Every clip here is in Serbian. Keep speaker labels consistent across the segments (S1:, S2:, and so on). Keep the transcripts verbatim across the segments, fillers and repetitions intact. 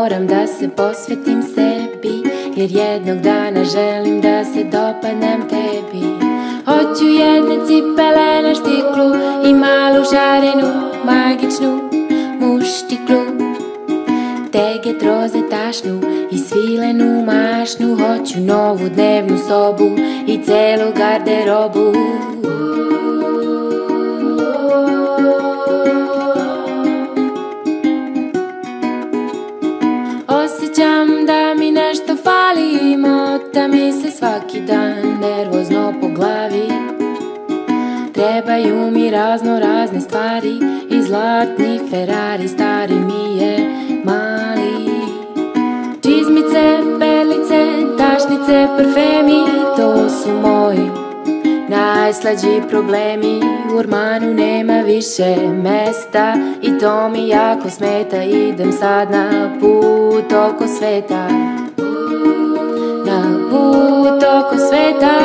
S1: moram da se posvetim sebi, jer jednog dana želim da se dopadnem tebi. Hoću jedne cipele na štiklu i malu šarenu, magičnu muštiklu, teget roze tašnu i svilenu mašnu. Hoću novu dnevnu sobu i celu garderobu. Osjećam da mi nešto fali, mota mi se svaki dan nervozno po glavi. Trebaju mi razno razne stvari i zlatni Ferrari, stari mi je mali. Čizmice, perlice, tašnice, parfemi, to su moji najslađi problemi. U ormanu nema više mesta i to mi jako smeta. Idem sad na put oko sveta, na put oko sveta.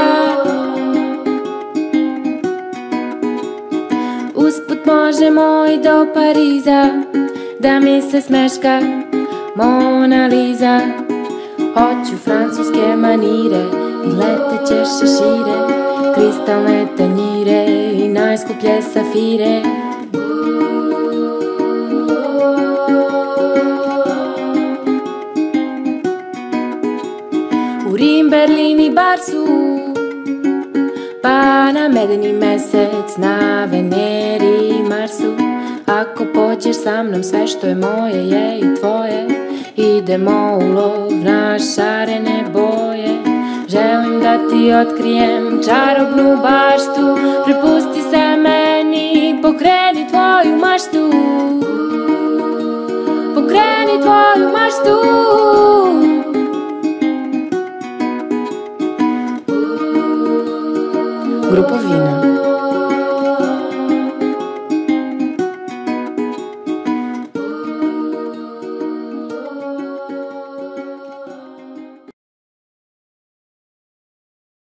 S1: Usput možemo i do Pariza, da mi se smeška Mona Lisa. Hoću francuske manire i leteće šešire, kristalne tanjire i najskuplje safire. U Rim, Berlin i Barsu, pa na medeni mesec, na Veneri i Marsu. Ako pođeš sa mnom, sve što je moje je i tvoje. Idemo u lov na šarene boje. Želim da ti otkrijem čarobnu baštu. Prepusti se meni, pokreni tvoju maštu, pokreni tvoju maštu. Grupovina.